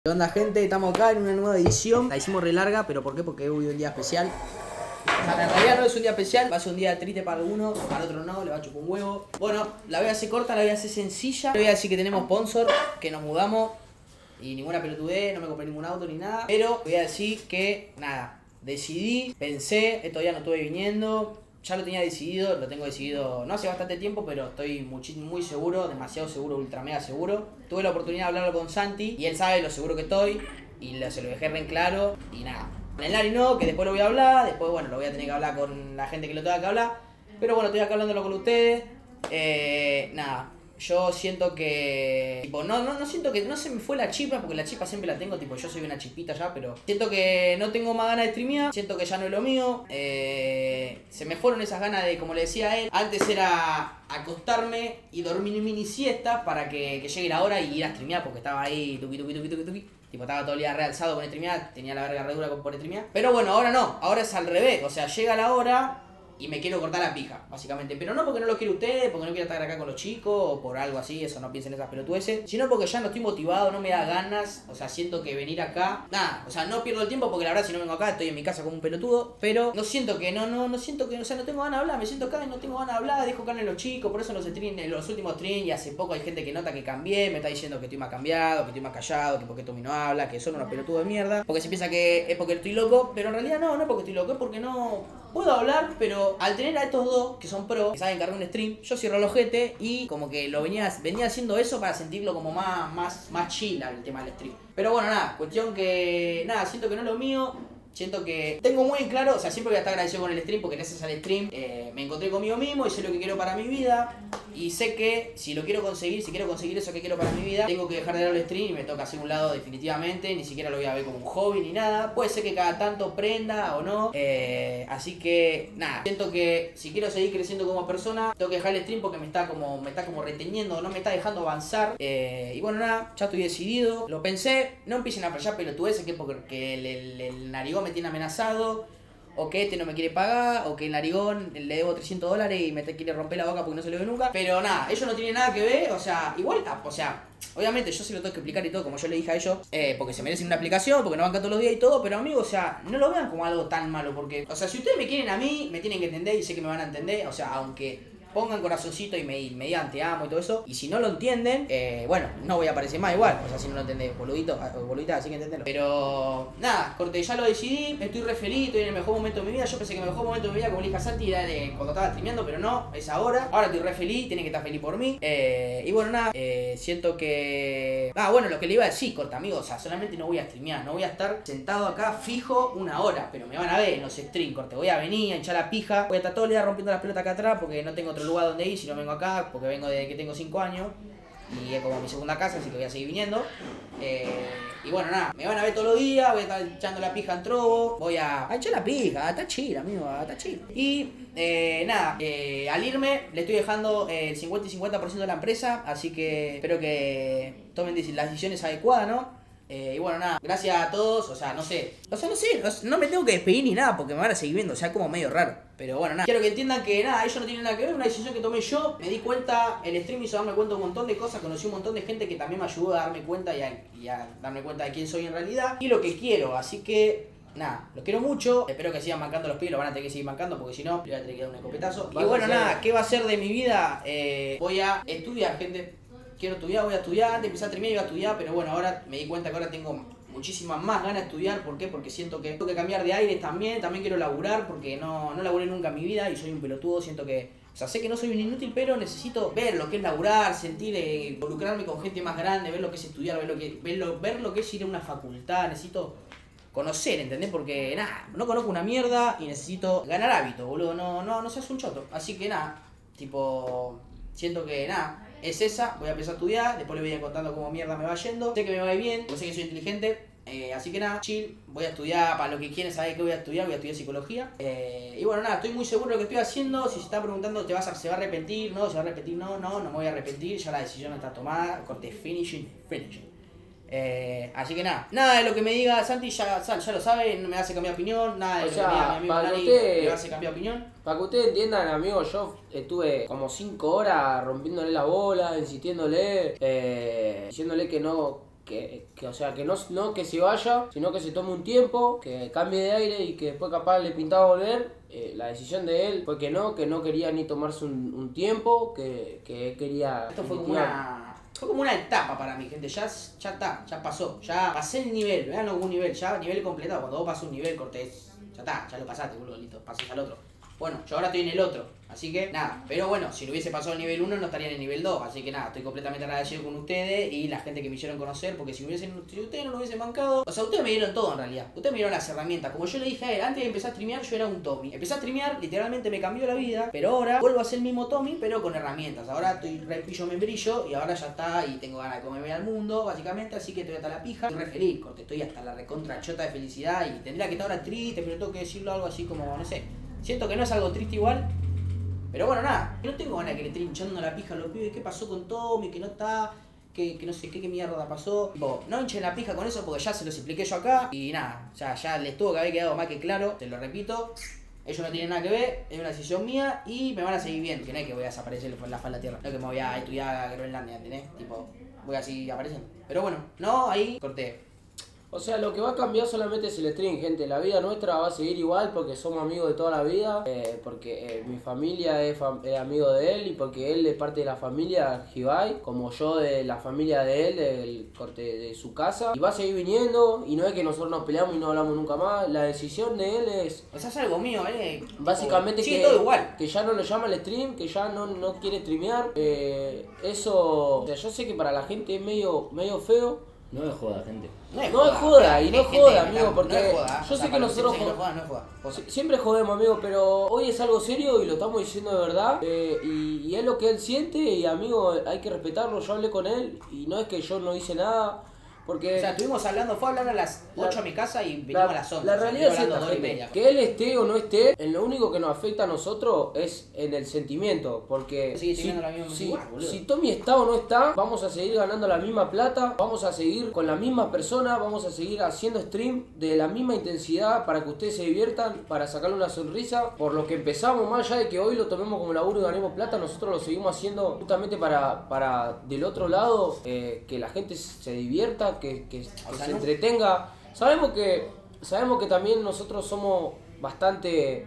¿Qué onda, gente? Estamos acá en una nueva edición. La hicimos re larga, pero ¿por qué? Porque hoy es un día especial. O sea, en realidad no es un día especial, va a ser un día triste para algunos, para otros no, le va a chupar un huevo. Bueno, la voy a hacer corta, la voy a hacer sencilla. Le voy a decir que tenemos sponsor, que nos mudamos y ninguna pelotudez, no me compré ningún auto ni nada. Pero voy a decir que, nada, decidí, pensé, estos días no estuve viniendo. Ya lo tenía decidido, lo tengo decidido no hace bastante tiempo, pero estoy muy seguro, demasiado seguro, ultra mega seguro. Tuve la oportunidad de hablarlo con Santi y él sabe lo seguro que estoy y se lo dejé re en claro y nada. Con el Nari no, que después lo voy a hablar, después bueno, lo voy a tener que hablar con la gente que lo tenga que hablar. Pero bueno, estoy acá hablándolo con ustedes. Nada. Yo siento que... Tipo, no siento que... No se me fue la chispa, porque la chispa siempre la tengo, tipo, yo soy una chispita ya, pero... Siento que no tengo más ganas de streamear, siento que ya no es lo mío. Se me fueron esas ganas de, como le decía a él, antes era acostarme y dormir mini siesta para que llegue la hora y ir a streamear, porque estaba ahí, tuqui. Tipo, estaba todo el día realzado con streamear, tenía la verga re dura por streamear. Pero bueno, ahora no, ahora es al revés, o sea, llega la hora... Y me quiero cortar la pija, básicamente. Pero no porque no lo quiero ustedes, porque no quiero estar acá con los chicos, o por algo así, eso no piensen esas pelotudeces. Sino porque ya no estoy motivado, no me da ganas. O sea, siento que venir acá... Nada, o sea, no pierdo el tiempo porque la verdad si no vengo acá estoy en mi casa como un pelotudo. Pero no siento que, no siento que, o sea, no tengo ganas de hablar. Me siento acá y no tengo ganas de hablar, dejo acá en los chicos. Por eso en los últimos streams y hace poco hay gente que nota que cambié. Me está diciendo que estoy más cambiado, que estoy más callado, que porque Tommy no habla, que son unos pelotudos de mierda. Porque se piensa que es porque estoy loco, pero en realidad no es porque estoy loco, es porque no... Puedo hablar, pero al tener a estos dos que son pros, que saben cargar un stream, yo cierro el ojete y como que venía haciendo eso para sentirlo como más chill el tema del stream. Pero bueno, nada, cuestión que... Nada, siento que no es lo mío. Siento que tengo muy claro, o sea, siempre voy a estar agradecido con el stream porque gracias al stream me encontré conmigo mismo y sé lo que quiero para mi vida. Y sé que si lo quiero conseguir, si quiero conseguir eso que quiero para mi vida, tengo que dejar de lado el stream y me toca hacer un lado definitivamente. Ni siquiera lo voy a ver como un hobby ni nada. Puede ser que cada tanto prenda o no. Así que nada, siento que si quiero seguir creciendo como persona, tengo que dejar el stream porque me está como reteniendo, no me está dejando avanzar. Y bueno, nada, ya estoy decidido. Lo pensé, no empiecen a fallar pelotudeces que porque el narigón me tiene amenazado, o que este no me quiere pagar, o que el narigón le debo $300 y me quiere romper la boca porque no se lo ve nunca. Pero nada, ellos no tienen nada que ver, o sea, igual, o sea, obviamente yo se lo tengo que explicar y todo, como yo le dije a ellos, porque se merecen una aplicación, porque no bancan todos los días y todo, pero amigos, o sea, no lo vean como algo tan malo, porque, o sea, si ustedes me quieren a mí, me tienen que entender y sé que me van a entender, o sea, aunque... Pongan corazoncito y me digan te amo y todo eso. Y si no lo entienden, bueno, no voy a aparecer más igual. O sea, si no lo entendés, boludita, así que entenderlo. Pero nada, corte, ya lo decidí. Estoy re feliz, estoy en el mejor momento de mi vida. Yo pensé que el mejor momento de mi vida, como le dije a Santi, era cuando estaba streameando, pero no, es ahora. Ahora estoy re feliz, tiene que estar feliz por mí. Y bueno, nada, siento que... bueno, lo que le iba a decir, corta, amigos. O sea, solamente no voy a streamear. No voy a estar sentado acá fijo una hora. Pero me van a ver en los streams, corte. Voy a venir a hinchar la pija. Voy a estar todo el día rompiendo las pelotas acá atrás porque no tengo otro lugar donde ir si no vengo acá, porque vengo desde que tengo 5 años y es como mi segunda casa, así que voy a seguir viniendo. Y bueno, nada, me van a ver todos los días, voy a estar echando la pija en Trovo, voy a echar la pija, está chill, amigo, está chill. Y nada, al irme le estoy dejando el 50 y 50% de la empresa, así que espero que tomen las decisiones adecuadas, ¿no? Y bueno, nada, gracias a todos, o sea, no sé, no me tengo que despedir ni nada porque me van a seguir viendo, o sea, como medio raro. Pero bueno, nada, quiero que entiendan que nada, ellos no tienen nada que ver, una decisión que tomé yo, me di cuenta, el stream hizo darme cuenta de un montón de cosas, conocí un montón de gente que también me ayudó a darme cuenta y a darme cuenta de quién soy en realidad y lo que quiero, así que... Nada, los quiero mucho, espero que sigan mancando los pies, lo van a tener que seguir mancando porque si no, le voy a tener que dar un escopetazo. Y bueno, nada, ¿qué va a ser de mi vida? Voy a estudiar, gente. Quiero estudiar, voy a estudiar, antes de empezar a terminar iba a estudiar, pero bueno, ahora me di cuenta que ahora tengo muchísimas más ganas de estudiar. ¿Por qué? Porque siento que tengo que cambiar de aire también quiero laburar porque no laburé nunca en mi vida y soy un pelotudo, siento que... O sea, sé que no soy un inútil, pero necesito ver lo que es laburar, sentir, involucrarme con gente más grande, ver lo que es estudiar, ver lo que es ir a una facultad, necesito... conocer, ¿entendés? Porque nada, no conozco una mierda y necesito ganar hábito, boludo, no seas un choto. Así que nada, tipo, siento que nada, es esa, voy a empezar a estudiar, después les voy a ir contando cómo mierda me va yendo. Sé que me va a ir bien, porque sé que soy inteligente, así que nada, chill, voy a estudiar, para los que quieren saber qué voy a estudiar psicología. Y bueno, nada, estoy muy seguro de lo que estoy haciendo. Si se está preguntando, ¿se va a arrepentir? No, ¿se va a arrepentir? No me voy a arrepentir, ya la decisión está tomada, corte, finishing. Así que nada de lo que me diga Santi ya lo sabe, no me hace cambiar opinión, nada de lo que me diga mi amigo Nani me hace cambiar opinión. Para que ustedes entiendan, amigo, yo estuve como 5 horas rompiéndole la bola, insistiéndole, diciéndole que o sea, que no que se vaya, sino que se tome un tiempo, que cambie de aire y que después capaz le pintaba volver. La decisión de él fue que no quería ni tomarse un tiempo, que quería... Esto fue como una etapa para mí, gente. Ya está, ya pasó. Ya pasé el nivel, vean algún nivel, ya nivel completado. Cuando vos pasas un nivel, Cortés, ya está, ya lo pasaste, boludo, listo, pasás al otro. Bueno, yo ahora estoy en el otro, así que nada. Pero bueno, si lo hubiese pasado el nivel 1 no estaría en el nivel 2. Así que nada, estoy completamente agradecido con ustedes y la gente que me hicieron conocer. Porque si ustedes no lo hubiesen bancado, o sea, ustedes me dieron todo en realidad. Ustedes me dieron las herramientas. Como yo le dije a él, antes de empezar a streamear yo era un Tommy. Empecé a streamear, literalmente me cambió la vida. Pero ahora vuelvo a ser el mismo Tommy, pero con herramientas. Ahora estoy re pillo membrillo y ahora ya está. Y tengo ganas de comerme al mundo, básicamente. Así que estoy hasta la pija. Estoy re feliz, porque estoy hasta la recontra chota de felicidad. Y tendría que estar ahora triste, pero tengo que decirlo algo así como, no sé. Siento que no es algo triste igual. Pero bueno, nada, no tengo ganas de que le estén hinchando la pija a los pibes. ¿Qué pasó con Tommy? Que no está, que no sé qué mierda pasó. Tipo, no hinchen la pija con eso porque ya se los expliqué yo acá. Y nada, o sea, ya les tuvo que haber quedado más que claro. Te lo repito, ellos no tienen nada que ver, es una decisión mía y me van a seguir viendo. Que no es que voy a desaparecer en la faz de la tierra. No es que me voy a estudiar a Groenlandia, ¿entendés? Tipo, voy a seguir apareciendo. Pero bueno, no, ahí corté. O sea, lo que va a cambiar solamente es el stream, gente. La vida nuestra va a seguir igual porque somos amigos de toda la vida, porque mi familia es amigo de él y porque él es parte de la familia Hibai, como yo de la familia de él, del corte de su casa. Y va a seguir viniendo y no es que nosotros nos peleamos y no hablamos nunca más. La decisión de él es... O sea, es algo mío, básicamente sigue todo igual. Que ya no lo llama al stream, que ya no quiere streamear. Eso... O sea, yo sé que para la gente es medio feo. No es joda, gente. No es joda, y no es joda, amigo, porque yo sé que nosotros siempre jodemos, amigo, pero hoy es algo serio y lo estamos diciendo de verdad, y es lo que él siente, y amigo, hay que respetarlo. Yo hablé con él y no es que yo no hice nada, porque... O sea, estuvimos hablando, fue a hablar a las 8 a mi casa y venimos a las 11. La realidad es esta, gente, que él esté o no esté, en lo único que nos afecta a nosotros es en el sentimiento, porque si Tommy está o no está, vamos a seguir ganando la misma plata, vamos a seguir con la misma persona, vamos a seguir haciendo stream de la misma intensidad para que ustedes se diviertan, para sacarle una sonrisa, por lo que empezamos, más allá de que hoy lo tomemos como laburo y ganemos plata, nosotros lo seguimos haciendo justamente para del otro lado, que la gente se divierta, que se entretenga. Sabemos que también nosotros somos bastante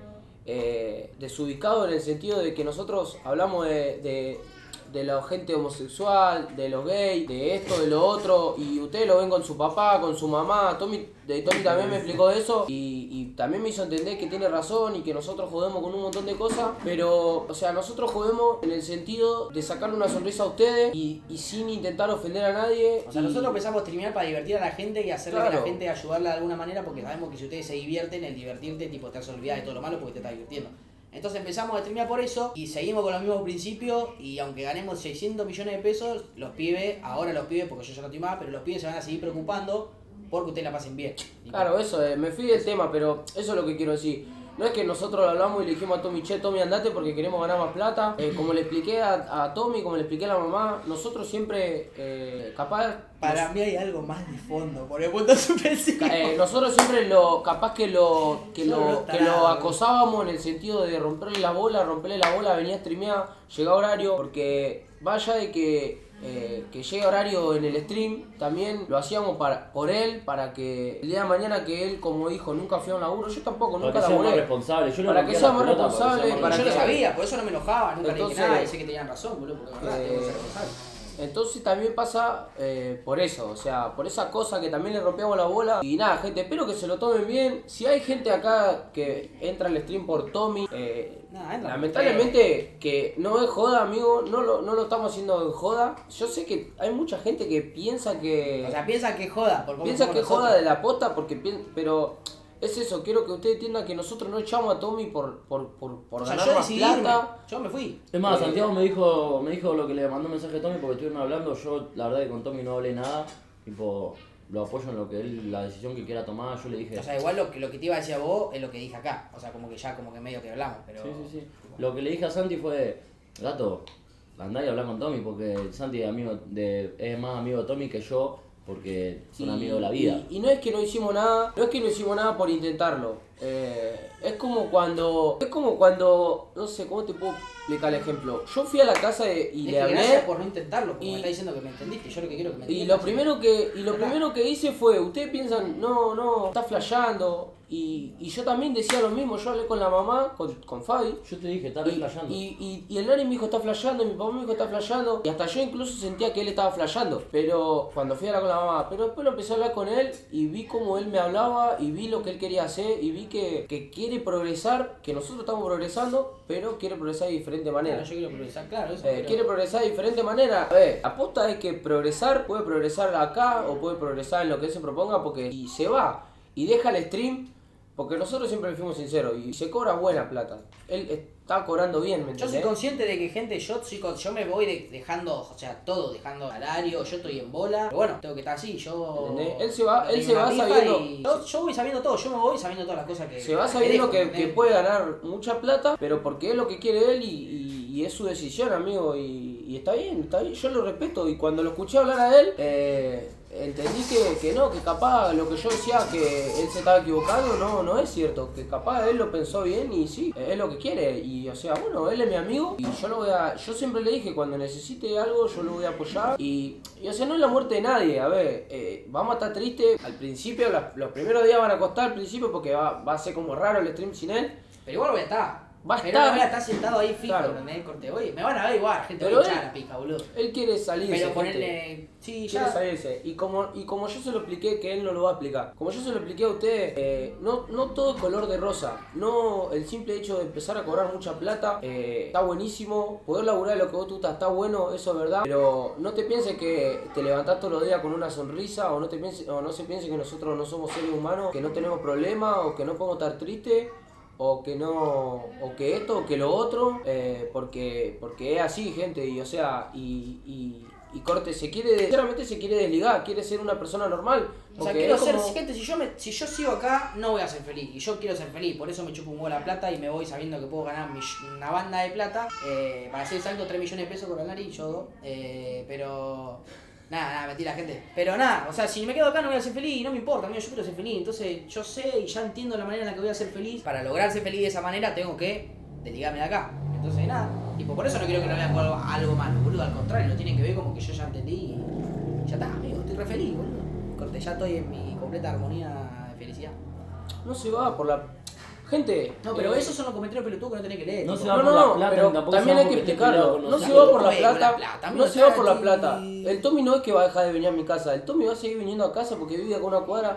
desubicados en el sentido de que nosotros hablamos de la gente homosexual, de los gays, de esto, de lo otro, y ustedes lo ven con su papá, con su mamá. Tommy también me explicó eso y también me hizo entender que tiene razón y que nosotros jodemos con un montón de cosas, pero, o sea, nosotros jodemos en el sentido de sacarle una sonrisa a ustedes y sin intentar ofender a nadie. O sea, nosotros empezamos a streamear para divertir a la gente y hacerle que la gente ayudarla de alguna manera, porque sabemos que si ustedes se divierten, el divertirte, tipo, te hace olvidar de todo lo malo porque te está divirtiendo. Entonces empezamos a streamear por eso y seguimos con los mismos principios, y aunque ganemos 600 millones de pesos, los pibes, porque yo ya no estoy más, pero los pibes se van a seguir preocupando porque ustedes la pasen bien. Claro, eso, me fui del tema, pero eso es lo que quiero decir. No es que nosotros lo hablamos y le dijimos a Tommy, che, Tommy, andate porque queremos ganar más plata. Como le expliqué a Tommy, como le expliqué a la mamá, nosotros siempre, capaz... Para mí hay algo más de fondo, por el punto suspensivo. Nosotros siempre lo acosábamos en el sentido de romperle la bola, venía a streamear, llega horario, porque vaya de que llegue horario en el stream, también lo hacíamos por él, para que el día de mañana, que él, como dijo, nunca fue a un laburo, yo tampoco, nunca laburé. Para que sea más responsable, yo lo sabía, por eso no me enojaba, nunca le dije nada y sé que tenían razón, boludo, porque verdad tengo que ser responsable. Entonces también pasa por eso, o sea, por esa cosa que también le rompíamos la bola. Y nada, gente, espero que se lo tomen bien. Si hay gente acá que entra al stream por Tommy, lamentablemente que no es joda, amigo, no lo estamos haciendo en joda. Yo sé que hay mucha gente que piensa que... O sea, piensa que es joda. Piensa que es joda de la posta, pero... Es eso, quiero que ustedes entiendan que nosotros no echamos a Tommy por ganar más plata. Yo me fui. Es más, Santiago me dijo lo que le mandó un mensaje a Tommy porque estuvieron hablando. Yo, la verdad, que con Tommy no hablé nada. Tipo, lo apoyo en lo que él, la decisión que quiera tomar. Yo le dije... O sea, igual lo que te iba a decir a vos es lo que dije acá. O sea, como que medio que hablamos, pero... Sí. Lo que le dije a Santi fue, gato, andá y hablá con Tommy porque Santi es más amigo de Tommy que yo. Porque son amigos de la vida. Y no es que no hicimos nada, por intentarlo. Es como cuando, no sé, ¿cómo te puedo explicar el ejemplo? Yo fui a la casa y le hablé. Gracias por no intentarlo, porque me está diciendo que me entendiste, yo lo que quiero que me entiendas. Y lo primero que hice fue, ustedes piensan, no, está flasheando. Y yo también decía lo mismo, yo hablé con la mamá, con Fabi. Yo te dije, está flasheando. Y el nani me dijo, está flasheando, mi papá me dijo, está flasheando. Y hasta yo incluso sentía que él estaba flasheando. Pero cuando fui a hablar con la mamá, pero después lo empecé a hablar con él y vi cómo él me hablaba y vi lo que él quería hacer y vi que quiere progresar, que nosotros estamos progresando, pero quiere progresar de diferente manera. Claro, yo quiero progresar, claro, eso. Quiere progresar de diferente manera. A ver, aposta es que puede progresar acá o puede progresar en lo que él se proponga, porque si se va y deja el stream, porque nosotros siempre le fuimos sinceros y se cobra buena plata. Él está cobrando bien, ¿me entiendes? Yo soy consciente de que, gente, yo me voy dejando, o sea, todo, dejando salario, yo estoy en bola. Pero bueno, tengo que estar así, yo... ¿Entendés? Él se va sabiendo... Yo voy sabiendo todo, yo me voy sabiendo todas las cosas que... Se va sabiendo que puede ganar mucha plata, pero porque es lo que quiere él y es su decisión, amigo. Y está bien, yo lo respeto. Y cuando lo escuché hablar a él... entendí que capaz lo que yo decía que él se estaba equivocando no es cierto, que capaz él lo pensó bien y sí, es lo que quiere y o sea, bueno, él es mi amigo y yo siempre le dije, cuando necesite algo yo lo voy a apoyar y o sea, no es la muerte de nadie, a ver, vamos a estar tristes al principio, los primeros días van a costar al principio porque va a ser como raro el stream sin él, pero igual voy a estar. Pero estar. no voy a estar sentado ahí fijo, Claro. ¿entendés? Corte, oye, me van a ver igual, gente, Pero voy a echar la pija, boludo. Él quiere salirse. Pero ponerle... Sí, Quiere ya. salirse. Y como yo se lo expliqué, que él no lo va a explicar. Como yo se lo expliqué a ustedes, no todo es color de rosa. No, el simple hecho de empezar a cobrar mucha plata está buenísimo. Poder laburar lo que vos tú estás está bueno, eso es verdad. Pero no te pienses que te levantás todos los días con una sonrisa o no se piense que nosotros no somos seres humanos, que no tenemos problemas o que no podemos estar tristes. O que esto o que lo otro, porque es así, gente, y o sea, y Corte sinceramente se quiere desligar, quiere ser una persona normal. O sea, quiero ser, gente, si yo sigo acá, no voy a ser feliz, y yo quiero ser feliz, por eso me chupo un huevo la plata y me voy sabiendo que puedo ganar una banda de plata, para ser exacto 3 millones de pesos con el nariz, yo 2, pero... Nada, mentira, gente. Pero nada, o sea, si me quedo acá no voy a ser feliz y no me importa, amigo, yo quiero ser feliz. Entonces yo sé y ya entiendo la manera en la que voy a ser feliz. Para lograr ser feliz de esa manera tengo que desligarme de acá. Entonces nada, tipo, por eso no quiero que lo vean como algo malo, boludo. Al contrario, lo tienen que ver como que yo ya entendí y ya está, amigo, estoy re feliz, boludo. Corte, ya estoy en mi completa armonía de felicidad. No se va por la... Gente... No, pero esos son los comentarios pelotudos que no tenés que leer. No tipo. se va por la plata, pero también hay que explicarlo. No se va por la plata. No se va por la plata. El Tommy no es que va a dejar de venir a mi casa. El Tommy va a seguir viniendo a casa porque vive acá una cuadra.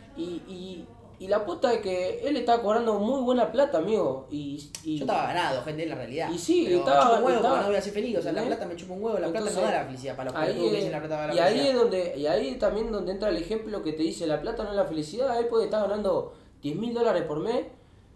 Y la puta es que él estaba cobrando muy buena plata, amigo. Yo estaba ganado, gente, en la realidad. Y sí, pero estaba... me chupa un huevo estaba, porque no voy a ser feliz. O sea, la ¿entendés? plata me chupa un huevo. La plata Entonces, no da la felicidad para los pelotudos que dicen la plata da la y felicidad. y ahí también donde entra el ejemplo que te dice la plata no es la felicidad. Él puede estar ganando $10.000 por mes.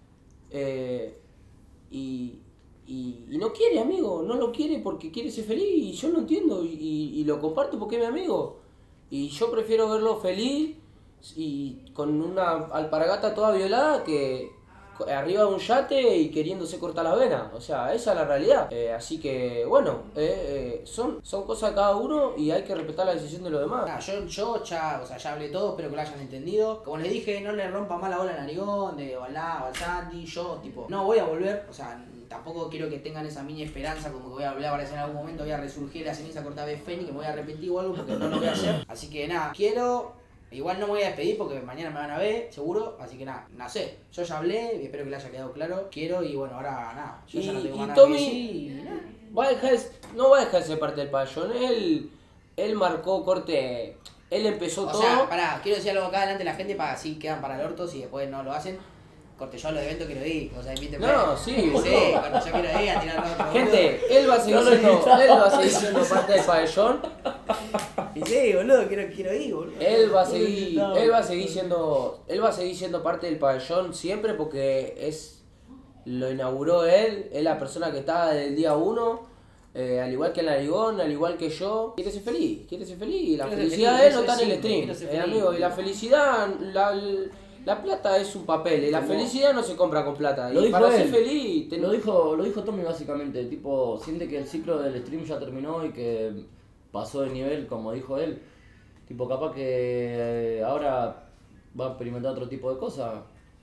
Y no quiere, amigo, no lo quiere porque quiere ser feliz y yo lo entiendo y lo comparto porque es mi amigo y yo prefiero verlo feliz y con una alpargata toda violada que arriba de un yate y queriéndose cortar la vena, o sea, esa es la realidad, así que bueno, son cosas de cada uno y hay que respetar la decisión de los demás. Nah, yo ya, o sea, ya hablé todo, espero que lo hayan entendido. Como les dije, no le rompa más la bola al Narigón, o al Santi, yo tipo, no voy a volver, o sea, tampoco quiero que tengan esa mini esperanza como que voy a volver a aparecer en algún momento, voy a resurgir la ceniza cortada de Feni, que me voy a arrepentir o algo porque no lo voy a hacer. Así que nada, igual no me voy a despedir porque mañana me van a ver, seguro, así que nada, no sé, yo ya hablé y espero que le haya quedado claro, quiero y bueno, ahora nada, yo ya no tengo más nada que decir y nada. No va a dejar de ser parte del pabellón, él marcó Corte, él empezó todo. O sea, pará, quiero decir algo acá delante de la gente para así quedan para el orto si después no lo hacen. Corte, yo a los eventos quiero ir, o sea, invíteme. No, sí. Sí, cuando yo quiero ir a tirar otro. Gente, él va a seguir siendo parte del pabellón. Y sí, boludo, quiero ir, boludo. Él va a seguir siendo parte del pabellón siempre porque lo inauguró él, es la persona que está desde el día 1, al igual que el Narigón, al igual que yo, quiere ser feliz, y la felicidad de él no está en el stream, amigo, y la felicidad, la plata es un papel, y la felicidad no se compra con plata, y para ser feliz... Lo dijo Tommy básicamente, tipo, siente que el ciclo del stream ya terminó y que pasó de nivel, como dijo él, tipo, capaz que ahora va a experimentar otro tipo de cosas.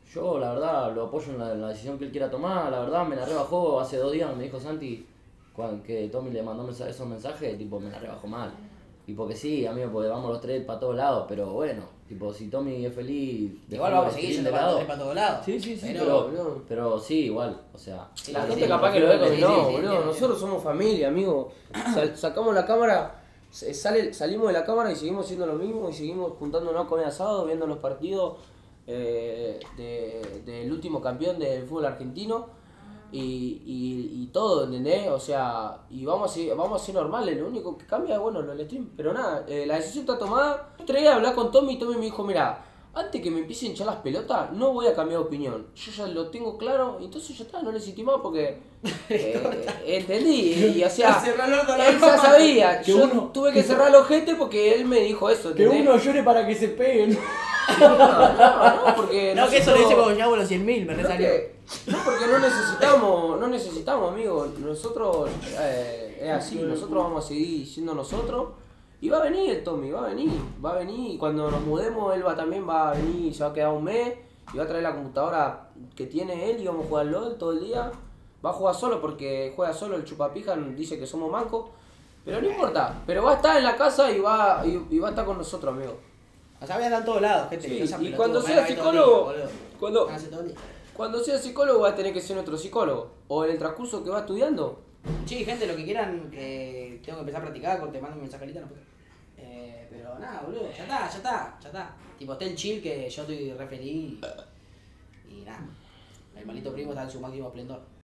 Yo la verdad lo apoyo en la decisión que él quiera tomar, la verdad me la rebajó hace 2 días, me dijo Santi que Tommy le mandó esos mensajes, tipo me la rebajó mal. Y porque sí, amigo, porque vamos los 3 para todos lados, pero bueno, tipo si Tommy es feliz... Igual vamos a seguir yendo para todos lados. Sí, pero sí, igual, o sea... La gente capaz que lo ve como no, boludo, nosotros somos familia, amigo. Sacamos la cámara, salimos de la cámara y seguimos haciendo lo mismo y seguimos juntándonos con el asado, viendo los partidos del último campeón del fútbol argentino. Y todo, ¿entendés? O sea, y vamos a ser normales, lo único que cambia es, bueno, el stream. Pero nada, la decisión está tomada. Otro día hablé con Tommy y Tommy me dijo, mira, antes que me empiecen a hinchar las pelotas, no voy a cambiar de opinión. Yo ya lo tengo claro, entonces ya está, no necesito más porque... entendí, y o sea, él ya sabía. Yo tuve que cerrar los ojete porque él me dijo eso, ¿entendés? Que uno llore para que se peguen. No, porque no, que eso lo dice cuando llegamos a los 100.000, me resalió. No, porque no necesitamos, amigo. Nosotros es así, nosotros vamos a seguir siendo nosotros. Y va a venir el Tommy, va a venir. Y cuando nos mudemos, él también va a venir, se va a quedar un mes. Y va a traer la computadora que tiene él y vamos a jugar LOL todo el día. Va a jugar solo porque juega solo, el chupapija dice que somos mancos. Pero no importa, pero va a estar en la casa y va a estar con nosotros, amigo. O sea, voy a estar en todos lados, gente. Sí, y cuando sea psicólogo, cuando sea psicólogo va a tener que ser nuestro psicólogo. O en el transcurso que va estudiando. Sí, gente, lo que quieran, que tengo que empezar a practicar, te mando un mensajerita, no puedo. Pero nada, boludo, ya está. Tipo, está el chill que yo estoy re feliz y nada. El maldito primo está en su máximo esplendor.